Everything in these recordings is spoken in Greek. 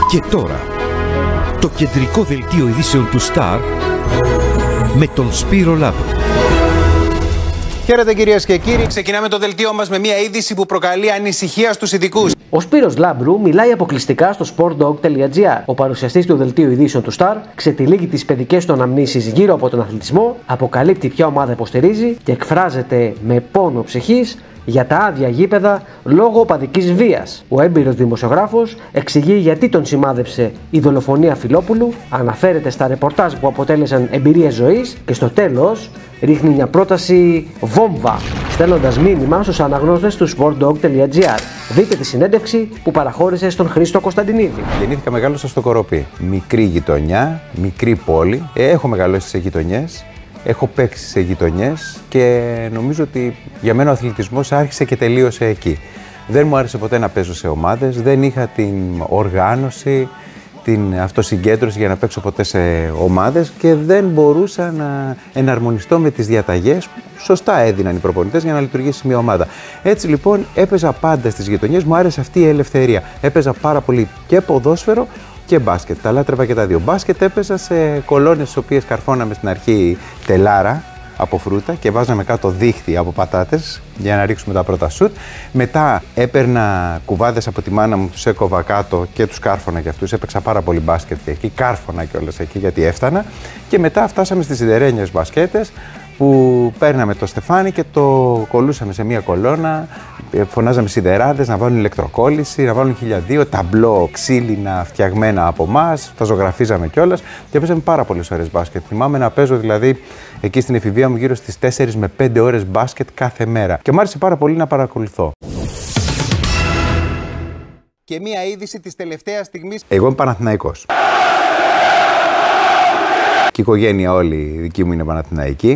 Και τώρα, το κεντρικό δελτίο ειδήσεων του Star με τον Σπύρο Λάμπρο. Χαίρετε κυρίες και κύριοι. Ξεκινάμε το δελτίο μας με μια είδηση που προκαλεί ανησυχία στους ειδικούς. Ο Σπύρος Λάμπρου μιλάει αποκλειστικά στο sportdog.gr. Ο παρουσιαστής του δελτίου ειδήσεων του Star ξετυλίγει τις παιδικές του αναμνήσεις γύρω από τον αθλητισμό, αποκαλύπτει ποια ομάδα υποστηρίζει και εκφράζεται με πόνο ψυχής για τα άδεια γήπεδα λόγω οπαδικής βίας. Ο έμπειρος δημοσιογράφος εξηγεί γιατί τον σημάδεψε η δολοφονία Φιλόπουλου, αναφέρεται στα ρεπορτάζ που αποτέλεσαν εμπειρίες ζωής και στο τέλος ρίχνει μια πρόταση βόμβα, στέλνοντας μήνυμα στους αναγνώστες του sportdog.gr. Δείτε τη συνέντευξη που παραχώρησε στον Χρήστο Κωνσταντινίδη. Γεννήθηκα, μεγάλωσα στο Κοροπή. Μικρή γειτονιά, μικρή πόλη. Έχω μεγαλώσει σε γειτονιές. Έχω παίξει σε γειτονιές και νομίζω ότι για μένα ο αθλητισμός άρχισε και τελείωσε εκεί. Δεν μου άρεσε ποτέ να παίζω σε ομάδες, δεν είχα την οργάνωση, την αυτοσυγκέντρωση για να παίξω ποτέ σε ομάδες και δεν μπορούσα να εναρμονιστώ με τις διαταγές που σωστά έδιναν οι προπονητές για να λειτουργήσει μια ομάδα. Έτσι λοιπόν έπαιζα πάντα στις γειτονιές, μου άρεσε αυτή η ελευθερία. Έπαιζα πάρα πολύ και ποδόσφαιρο και μπάσκετ. Τα λάτρευα και τα δύο. Μπάσκετ έπαιζα σε κολόνες τις οποίες καρφώναμε στην αρχή τελάρα από φρούτα και βάζαμε κάτω δίχτυ από πατάτες για να ρίξουμε τα πρώτα σουτ. Μετά έπαιρνα κουβάδες από τη μάνα μου, τους έκοβα κάτω και τους κάρφωνα και αυτούς. Έπαιξα πάρα πολύ μπάσκετ και εκεί, κάρφωνα κιόλας εκεί γιατί έφτανα. Και μετά φτάσαμε στις σιδερένιες μπασκέτες που παίρναμε το στεφάνι και το κολούσαμε σε μία κολόνα. Φωνάζαμε σιδεράδες να βάλουν ηλεκτροκόλληση, να βάλουν 1002, ταμπλό ξύλινα φτιαγμένα από εμάς. Τα ζωγραφίζαμε κιόλας και παίζαμε πάρα πολλές ώρες μπάσκετ. Θυμάμαι να παίζω δηλαδή εκεί στην εφηβεία μου γύρω στις 4 με 5 ώρες μπάσκετ κάθε μέρα. Και μου άρεσε πάρα πολύ να παρακολουθώ. Και μία είδηση της τελευταίας στιγμής. Εγώ είμαι Παναθηναϊκός. Και η οικογένεια όλη η δική μου είναι Παναθηναϊκή.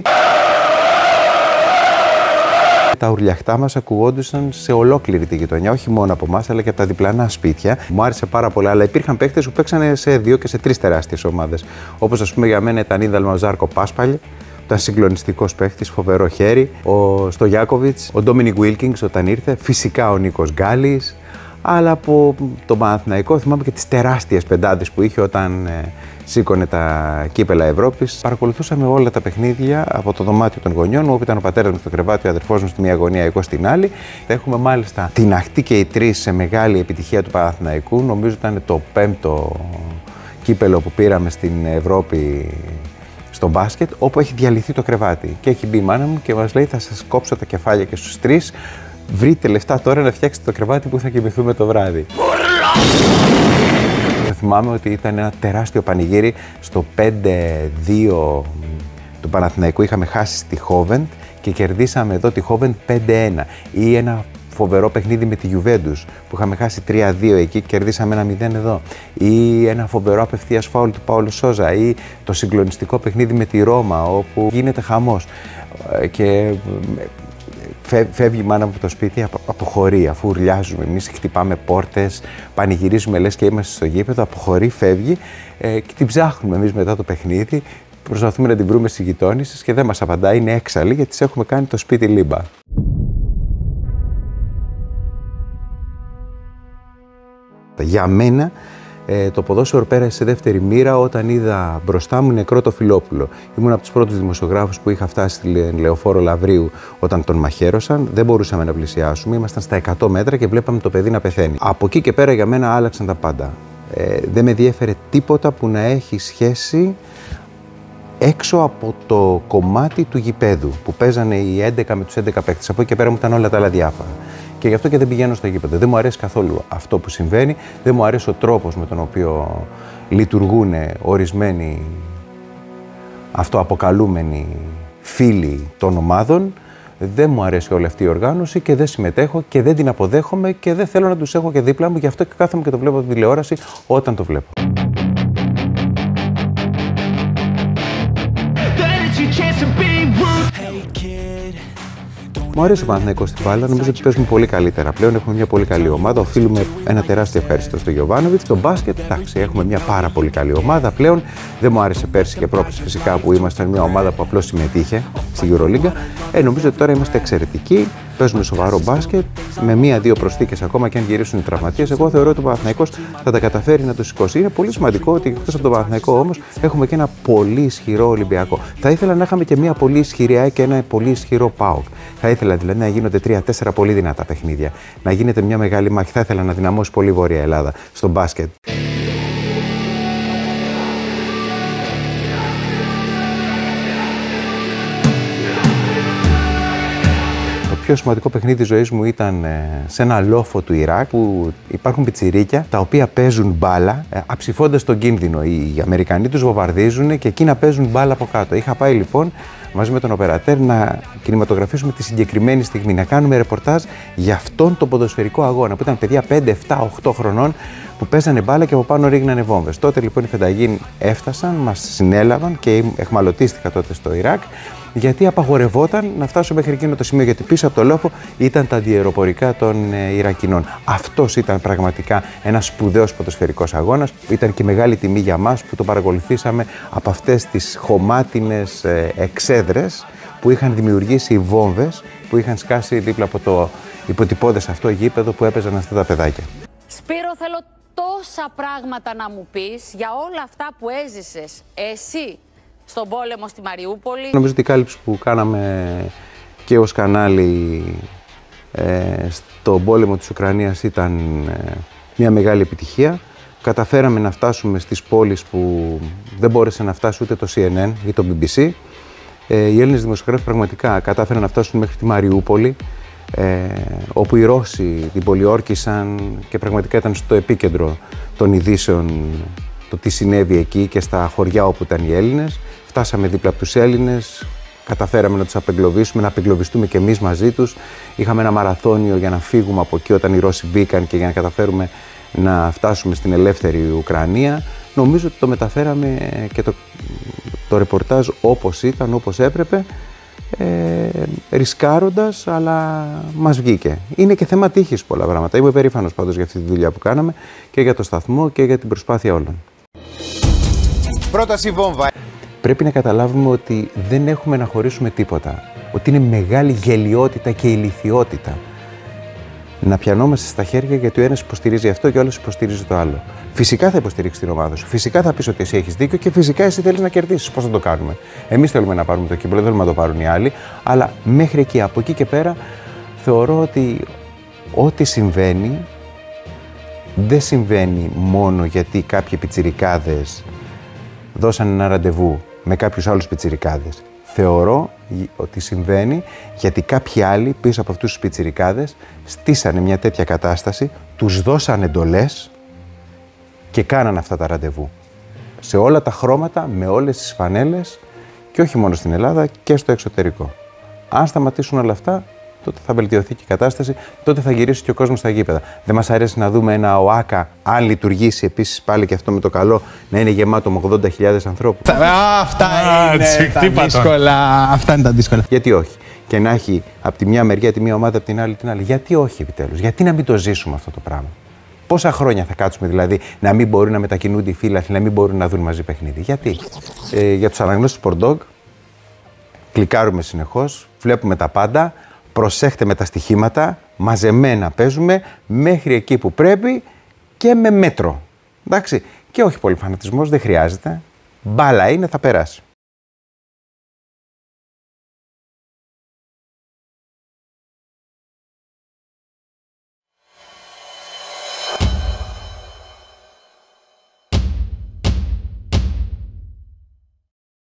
Τα ουρλιαχτά μας ακουγόντουσαν σε ολόκληρη τη γειτονιά, όχι μόνο από εμάς, αλλά και από τα διπλανά σπίτια. Μου άρεσε πάρα πολύ, αλλά υπήρχαν παίκτες που παίξανε σε 2 και σε 3 τεράστιες ομάδες. Όπως ας πούμε για μένα ήταν είδαλμα ο Ζάρκο Πάσπαλ, ήταν συγκλονιστικός παίκτης, φοβερό χέρι. Ο Στογιάκοβιτς, ο Ντόμινικ Βίλκινγκς όταν ήρθε, φυσικά ο Νίκος Γκάλης. Αλλά από τον Παναθηναϊκό θυμάμαι και τις τεράστιες πεντάδες που είχε όταν σήκωνε τα κύπελα Ευρώπης. Παρακολουθούσαμε όλα τα παιχνίδια από το δωμάτιο των γονιών μου, όπου ήταν ο πατέρας μου στο κρεβάτι, ο αδερφός μου στη μία γωνία, εγώ στην άλλη. Έχουμε μάλιστα την αχτή και οι τρεις σε μεγάλη επιτυχία του Παναθηναϊκού. Νομίζω ήταν το 5ο κύπελο που πήραμε στην Ευρώπη στο μπάσκετ, όπου έχει διαλυθεί το κρεβάτι. Και έχει μπει η μάνα μου και μας λέει: θα σας κόψω τα κεφάλια και στους τρεις. Βρείτε λεφτά τώρα να φτιάξετε το κρεβάτι που θα κοιμηθούμε το βράδυ. Θυμάμαι ότι ήταν ένα τεράστιο πανηγύρι στο 5-2 του Παναθηναϊκού. Είχαμε χάσει στη Χόβεντ και κερδίσαμε εδώ τη Χόβεντ 5-1. Ή ένα φοβερό παιχνίδι με τη Γιουβέντους που είχαμε χάσει 3-2 εκεί και κερδίσαμε 1-0 εδώ. Ή ένα φοβερό απευθείας φάουλ του Πάολο Σόζα. Ή το συγκλονιστικό παιχνίδι με τη Ρώμα όπου γίνεται χαμός. Και φεύγει η μάνα μου από το σπίτι, αποχωρεί, αφού ουρλιάζουμε εμείς, χτυπάμε πόρτες, πανηγυρίζουμε λες και είμαστε στο γήπεδο, αποχωρεί, φεύγει και την ψάχνουμε εμείς μετά το παιχνίδι, προσπαθούμε να την βρούμε στις γειτόνισσες και δεν μας απαντάει, είναι έξαλλη γιατί της έχουμε κάνει το σπίτι λίμπα. Για μένα το ποδόσφαιρο πέρασε σε δεύτερη μοίρα όταν είδα μπροστά μου νεκρό το Φιλόπουλο. Ήμουν από τους πρώτους δημοσιογράφους που είχα φτάσει στη Λεωφόρο Λαβρίου όταν τον μαχαίρωσαν. Δεν μπορούσαμε να πλησιάσουμε, ήμασταν στα 100 μέτρα και βλέπαμε το παιδί να πεθαίνει. Από εκεί και πέρα για μένα άλλαξαν τα πάντα. Δεν με διέφερε τίποτα που να έχει σχέση έξω από το κομμάτι του γηπέδου που παίζανε οι 11 με τους 11 παίκτες. Από εκεί και πέρα μου ήταν όλα τα άλλα διάφορα. Και γι' αυτό και δεν πηγαίνω στο γήπεδο. Δεν μου αρέσει καθόλου αυτό που συμβαίνει, δεν μου αρέσει ο τρόπος με τον οποίο λειτουργούν ορισμένοι αυτοαποκαλούμενοι φίλοι των ομάδων. Δεν μου αρέσει όλη αυτή η οργάνωση και δεν συμμετέχω και δεν την αποδέχομαι και δεν θέλω να τους έχω και δίπλα μου. Γι' αυτό και κάθομαι και το βλέπω από τηλεόραση όταν το βλέπω. Μου αρέσει ο Παναθηναϊκός στην μπάλα, νομίζω ότι παίζουμε πολύ καλύτερα πλέον. Έχουμε μια πολύ καλή ομάδα. Οφείλουμε ένα τεράστιο ευχαριστώ στον Γιοβάνοβιτς. Στο μπάσκετ, εντάξει, έχουμε μια πάρα πολύ καλή ομάδα πλέον. Δεν μου άρεσε πέρσι και πρόπερσι φυσικά που ήμασταν μια ομάδα που απλώς συμμετείχε στη EuroLeague. Νομίζω ότι τώρα είμαστε εξαιρετικοί. παίζουμε σοβαρό μπάσκετ, με μία-δύο προσθήκες ακόμα και αν γυρίσουν οι τραυματίες. Εγώ θεωρώ ότι ο Παναθηναϊκός θα τα καταφέρει να το σηκώσει. Είναι πολύ σημαντικό ότι εκτός από τον Παναθηναϊκό όμως έχουμε και ένα πολύ ισχυρό Ολυμπιακό. Θα ήθελα να είχαμε και μία πολύ ισχυρή ΑΕΚ και ένα πολύ ισχυρό ΠΑΟΚ. Θα ήθελα δηλαδή να γίνονται 3-4 πολύ δυνατά παιχνίδια. Να γίνεται μια μεγάλη μάχη. Θα ήθελα να δυναμώσει πολύ η Βόρεια Ελλάδα στο μπάσκετ. Το πιο σημαντικό παιχνίδι της ζωής μου ήταν σε ένα λόφο του Ιράκ που υπάρχουν πιτσιρίκια τα οποία παίζουν μπάλα αψηφώντας τον κίνδυνο. Οι Αμερικανοί τους βομβαρδίζουν και εκεί να παίζουν μπάλα από κάτω. Είχα πάει λοιπόν μαζί με τον οπερατέρ να κινηματογραφήσουμε τη συγκεκριμένη στιγμή, να κάνουμε ρεπορτάζ για αυτόν τον ποδοσφαιρικό αγώνα που ήταν παιδιά 5, 7, 8 χρονών που παίζανε μπάλα και από πάνω ρίγνανε βόμβες. Τότε λοιπόν οι Φενταγίνοι έφτασαν, μας συνέλαβαν και εχμαλωτίστηκα τότε στο Ιράκ, γιατί απαγορευόταν να φτάσω μέχρι εκείνο το σημείο, γιατί πίσω από το λόφο ήταν τα αντιαεροπορικά των Ιρακινών. Αυτός ήταν πραγματικά ένας σπουδαίος ποδοσφαιρικός αγώνας. Ήταν και μεγάλη τιμή για μας που το παρακολουθήσαμε από αυτές τις χωμάτινες εξέδρες που είχαν δημιουργήσει οι βόμβες που είχαν σκάσει δίπλα από το υποτυπώδες αυτό γήπεδο που έπαιζαν αυτά τα παιδάκια. Σπύρο, θέλω τόσα πράγματα να μου πεις για όλα αυτά που έζησες εσύ στον πόλεμο στη Μαριούπολη. Νομίζω ότι η κάλυψη που κάναμε και ως κανάλι στον πόλεμο της Ουκρανίας ήταν μια μεγάλη επιτυχία. Καταφέραμε να φτάσουμε στις πόλεις που δεν μπόρεσε να φτάσει ούτε το CNN ή το BBC. Οι Έλληνες δημοσιογράφοι πραγματικά κατάφεραν να φτάσουν μέχρι τη Μαριούπολη, όπου οι Ρώσοι την πολιόρκησαν και πραγματικά ήταν στο επίκεντρο των ειδήσεων το τι συνέβη εκεί και στα χωριά όπου ήταν οι Έλληνες. Φτάσαμε δίπλα από τους Έλληνες, καταφέραμε να τους απεγκλωβίσουμε, να απεγκλωβιστούμε και εμείς μαζί τους. Είχαμε ένα μαραθώνιο για να φύγουμε από εκεί όταν οι Ρώσοι μπήκαν και για να καταφέρουμε να φτάσουμε στην ελεύθερη Ουκρανία. Νομίζω ότι το μεταφέραμε και το ρεπορτάζ όπως ήταν, όπως έπρεπε, ρισκάροντας, αλλά μας βγήκε. Είναι και θέμα τύχης πολλά πράγματα. Είμαι περήφανος πάντως για αυτή τη δουλειά που κάναμε και για το σταθμό και για την προσπάθεια όλων. Πρόταση βόμβα. Πρέπει να καταλάβουμε ότι δεν έχουμε να χωρίσουμε τίποτα. Ότι είναι μεγάλη γελιότητα και ηλιθιότητα να πιανόμαστε στα χέρια γιατί ο ένας υποστηρίζει αυτό και ο άλλος υποστηρίζει το άλλο. Φυσικά θα υποστηρίξει την ομάδα σου. Φυσικά θα πεις ότι εσύ έχεις δίκιο και φυσικά εσύ θέλεις να κερδίσεις. Πώς θα το κάνουμε? Εμείς θέλουμε να πάρουμε το κύπελλο, δεν θέλουμε να το πάρουν οι άλλοι. Αλλά μέχρι εκεί, από εκεί και πέρα, θεωρώ ότι ό,τι συμβαίνει δεν συμβαίνει μόνο γιατί κάποιοι πιτσιρικάδες δώσαν ένα ραντεβού με κάποιους άλλους πιτσιρικάδες. Θεωρώ ότι συμβαίνει γιατί κάποιοι άλλοι πίσω από αυτούς τους πιτσιρικάδες στήσανε μια τέτοια κατάσταση, τους δώσαν εντολές και κάναν αυτά τα ραντεβού. Σε όλα τα χρώματα, με όλες τις φανέλες και όχι μόνο στην Ελλάδα και στο εξωτερικό. Αν σταματήσουν όλα αυτά, τότε θα βελτιωθεί και η κατάσταση, τότε θα γυρίσει και ο κόσμος στα γήπεδα. Δεν μας αρέσει να δούμε ένα ΟΑΚΑ, αν λειτουργήσει επίσης πάλι και αυτό με το καλό, να είναι γεμάτο με 80.000 ανθρώπους. Αυτά είναι τα δύσκολα. Αυτά είναι τα δύσκολα. Γιατί όχι? Και να έχει από τη μια μεριά τη μια ομάδα, από την άλλη την άλλη. Γιατί όχι επιτέλους? Γιατί να μην το ζήσουμε αυτό το πράγμα? Πόσα χρόνια θα κάτσουμε δηλαδή να μην μπορούν να μετακινούνται οι φίλαθλοι, να μην μπορούν να δουν μαζί παιχνίδι? Γιατί? Για τους αναγνώστες του Sport Dog, κλικάρουμε συνεχώς, βλέπουμε τα πάντα. Προσέχτε με τα στοιχήματα, μαζεμένα παίζουμε μέχρι εκεί που πρέπει και με μέτρο. Εντάξει, και όχι πολύ φανατισμός, δεν χρειάζεται. Μπάλα είναι, θα περάσει.